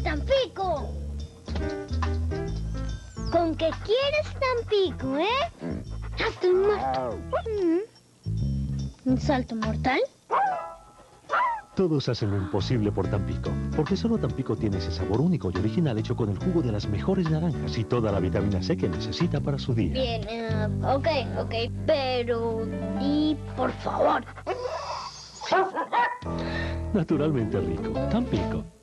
Tampico! ¿Con qué quieres, Tampico, Estoy muerto. ¿Un salto mortal? Todos hacen lo imposible por Tampico, porque solo Tampico tiene ese sabor único y original hecho con el jugo de las mejores naranjas y toda la vitamina C que necesita para su día. Bien, ok, pero... Y por favor. Naturalmente rico, Tampico.